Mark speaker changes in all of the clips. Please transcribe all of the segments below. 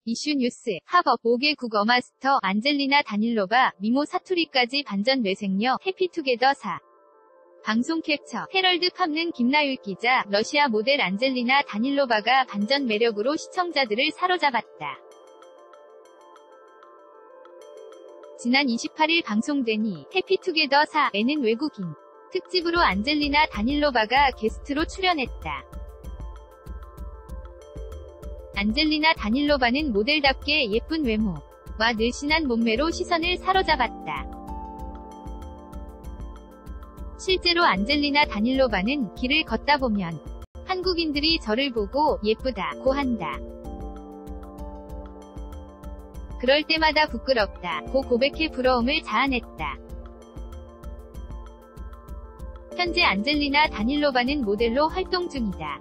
Speaker 1: 이슈 뉴스, 합업 5개 국어 마스터 안젤리나 다닐로바, 미모 사투리까지 반전 뇌생녀, 해피투게더 4. 방송 캡처, 헤럴드 팝는 김나율 기자, 러시아 모델 안젤리나 다닐로바가 반전 매력으로 시청자들을 사로잡았다. 지난 28일 방송된 이 해피투게더 4에는 외국인 특집으로 안젤리나 다닐로바가 게스트로 출연했다. 안젤리나 다닐로바는 모델답게 예쁜 외모와 늘씬한 몸매로 시선을 사로잡았다. 실제로 안젤리나 다닐로바는 길을 걷다 보면 한국인들이 저를 보고 예쁘다고 한다. 그럴 때마다 부끄럽다고 고백해 부러움을 자아냈다. 현재 안젤리나 다닐로바는 모델로 활동 중이다.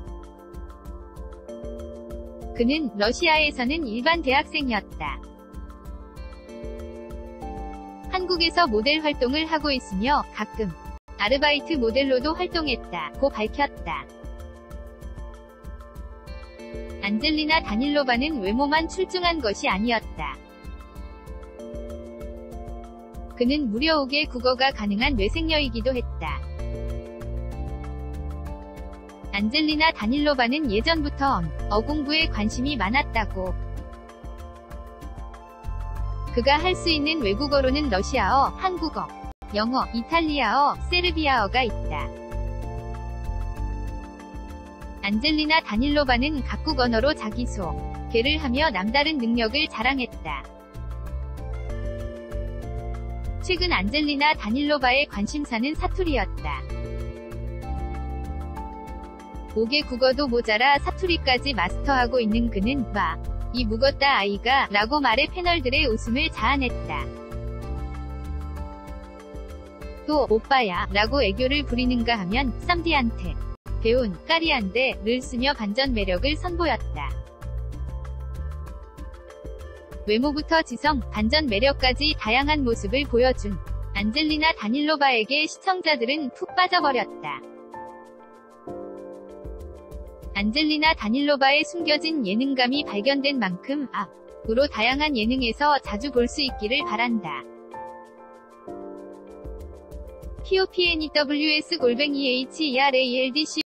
Speaker 1: 그는 러시아에서는 일반 대학생이었다. 한국에서 모델 활동을 하고 있으며 가끔 아르바이트 모델로도 활동했다고 밝혔다. 안젤리나 다닐로바는 외모만 출중한 것이 아니었다. 그는 무려 5개 국어가 가능한 뇌생녀이기도 했다. 안젤리나 다닐로바는 예전부터 언어 공부에 관심이 많았다고. 그가 할 수 있는 외국어로는 러시아어, 한국어, 영어, 이탈리아어, 세르비아어가 있다. 안젤리나 다닐로바는 각국 언어로 자기소개를 하며 남다른 능력을 자랑했다. 최근 안젤리나 다닐로바의 관심사는 사투리였다. 5개 국어도 모자라 사투리까지 마스터하고 있는 그는 이 묵었다 아이가 라고 말해 패널들의 웃음을 자아냈다. 또 오빠야 라고 애교를 부리는가 하면 쌈디한테 배운 까리한데를 쓰며 반전 매력을 선보였다. 외모부터 지성, 반전 매력까지 다양한 모습을 보여준 안젤리나 다닐로바에게 시청자들은 푹 빠져버렸다. 안젤리나 다닐로바의 숨겨진 예능감이 발견된 만큼 앞으로 다양한 예능에서 자주 볼 수 있기를 바란다. popnews_heraldc